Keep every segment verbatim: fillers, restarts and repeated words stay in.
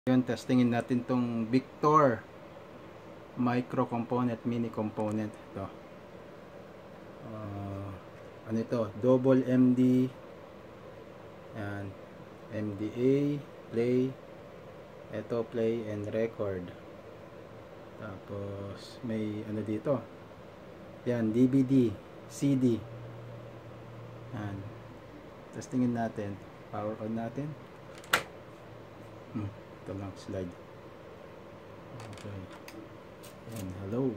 Yun, testingin natin tong Victor micro component, mini component. Ito. Uh, ano ito? Double M D. Yan. M D A, play. Ito, play and record. Tapos, may ano dito. Yan, D V D, C D. Yan. Testingin natin. Power on natin. Hmm. Ito lang, slide. Okay. Ayan, hello.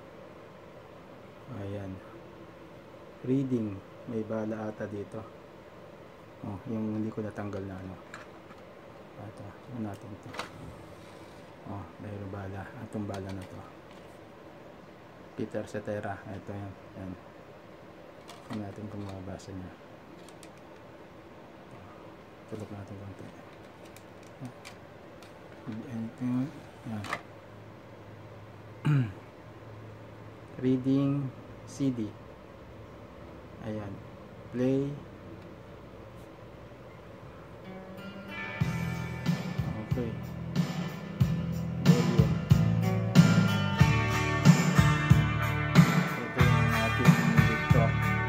Ayan. Reading. May bala ata dito. Oh, yung hindi ko natanggal na ano. Ito, ano natin ito. Oh, mayroong bala. Itong bala na to. Peter Cetera. Ito yan. Ayan. Ito natin kung mabasa niya. Tulog natin konti. Anything. Yan. Reading C D. Ayan. Play. Okay. Volume. Ito yung ating dito.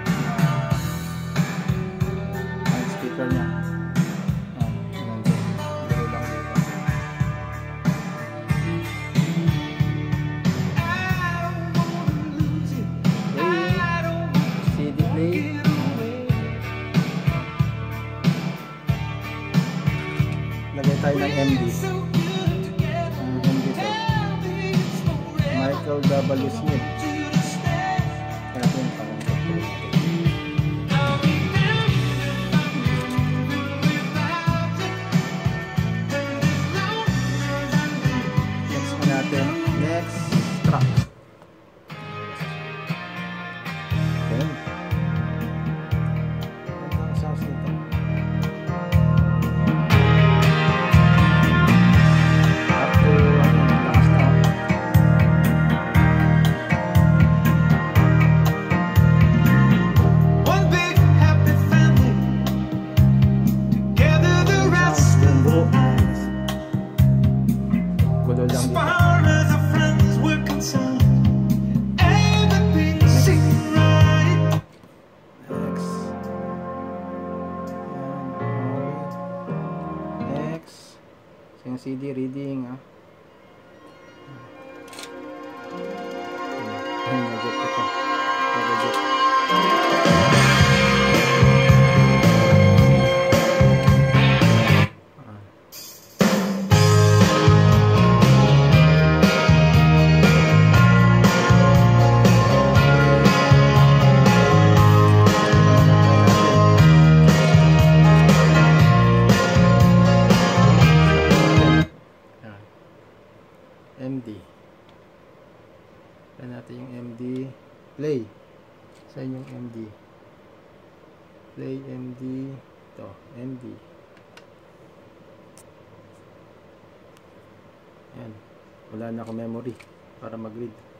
Uh, speaker niya. Lagay tayo ng M D. Ang M D to Michael W. Smith. Kaya ito yung pangangkat ko. Next po natin. Next track. Okay. Ang sounds nito. Yung C D reading, ah. Ang gadget ito. Ang gadget. M D. Kaya natin yung M D. Play. Saan yung M D? Play M D. Ito. M D. Yan. Wala na ako memory para mag-read.